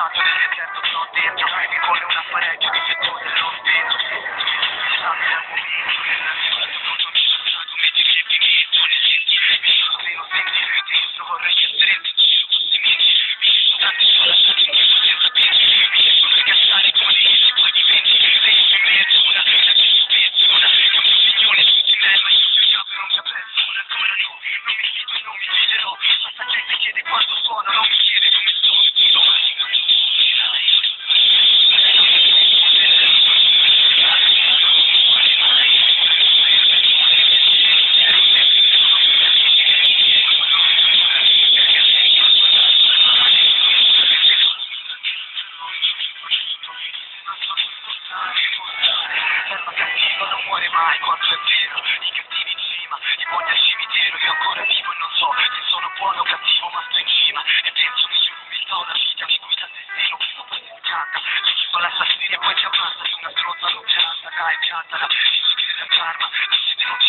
sfumato nel deserto sto dentro, mi vuole un apparecchio che se tu dello stesso. Vorrei essere in giro con questi amici, mi sono tanti sono lasciati indietro senza pensi, mi sono ricacciare come dici, poi diventi, sei in mezz'ora, la pensiona, è un signore tutti me, ma io ti amo non mi apprezzo, ancora no, non mi fido e non mi fiderò, basta gente chiede quanto suono, non mi chiede come sto, domani non lo suonerai. Non muore mai quanto è vero, i cattivi in cima, i buoni al cimitero, io ancora vivo e non so se sono buono o cattivo, ma sto in cima e penso che su un'umiltà una vita che guida il destino, questo poi si scatta, se ci fa la tastiera e poi ti ammazza su una stronza non pianta, dai piantala, dici che è la karma, dici che non